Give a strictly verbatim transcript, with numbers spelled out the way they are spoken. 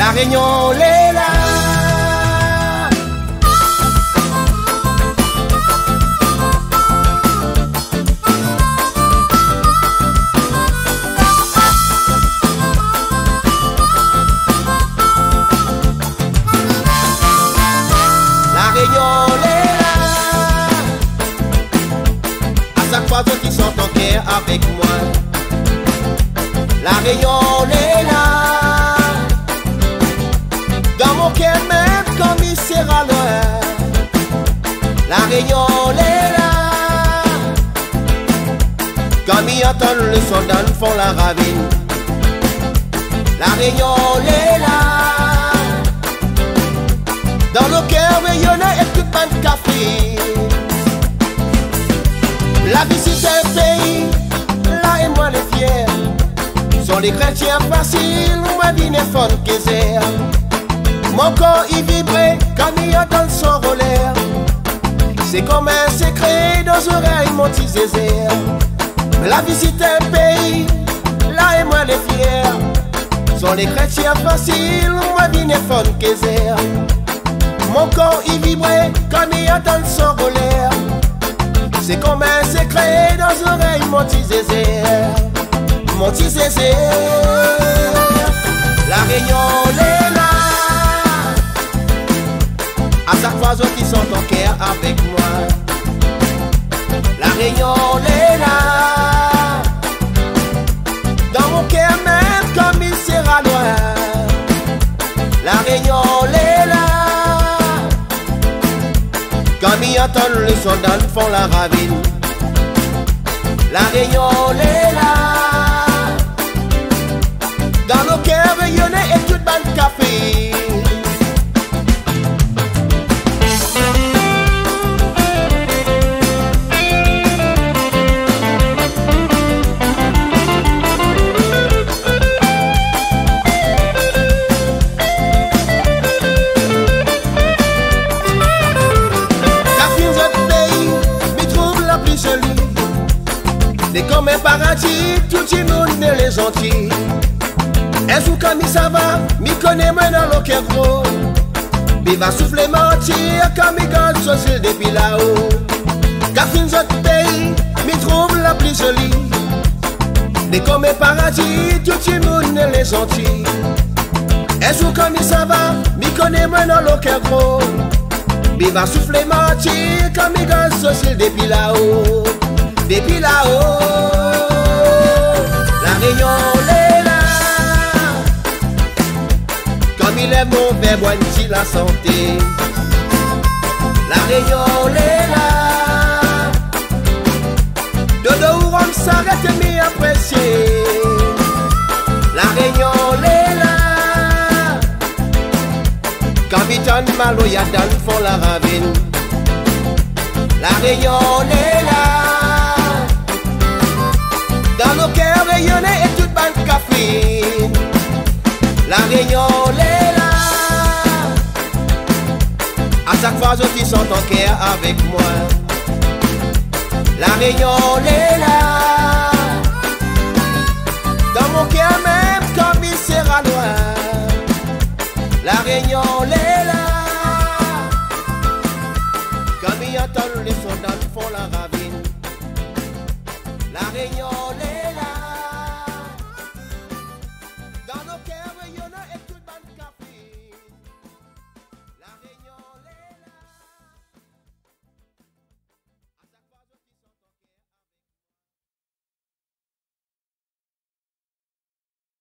La Réunion est là. La Réunion est là. À chaque fois ceux qui sont en guerre avec moi. La Réunion est là. Dans mon cœur même comme il sera loin. La Réunion est là. Comme il entend le son d'un fond la ravine. La Réunion est là. Dans le cœur rayonnant et tout pan de café. La vie c'est un pays, là et moi les fiers. Sont les chrétiens faciles, moi vie n'est fun que c'est. Mon corps y vibrait quand il entend son roller. C'est comme un secret dans les oreilles mon petit zézère. La vie c'est un pays, là et moi les fiers. Sont les chrétiens faciles, moi vie n'est fun que c'est. Mon corps y vibrait quand il entend son roller. C'est comme un secret dans les oreilles mon petit zézère. Mon petit zézère. La Réunion est là. À chaque fois qui sont en cœur avec moi. La Réunion est là. Dans mon cœur même comme il sera loin. La Réunion est là. Comme il entend le son dans le fond la ravine. La Réunion est là. Dans le cœur rayonnant et tout ban de café. C'est comme un paradis, tout le monde est gentil. Un jour comme ça va, m'y connaît moi dans le cœur gros. Il va souffler mentir comme il gagne son ciel depuis là-haut. Car une autre pays, m'y trouve la plus jolie. C'est comme un paradis, tout le monde est gentil. Un jour comme ça va, m'y connaît moi dans le cœur gros. Il va souffler mentir comme il gagne son ciel depuis là-haut. Depuis là-haut, la Réunion est là. Comme il est mauvais, moi dit la santé. La Réunion est là. Dodo ou on s'arrête et m'y apprécier. La Réunion est là. Capitaine Malo y'a dans le fond la ravine. La Réunion est là. Dans le cœur rayonnant et tout ban de café. La Réunion est là. À chaque fois qui sont en cœur avec moi. La Réunion est là. Dans mon cœur même comme il sera loin. La Réunion est là. Comme il entend les sons dans le fond la ravine. La Réunion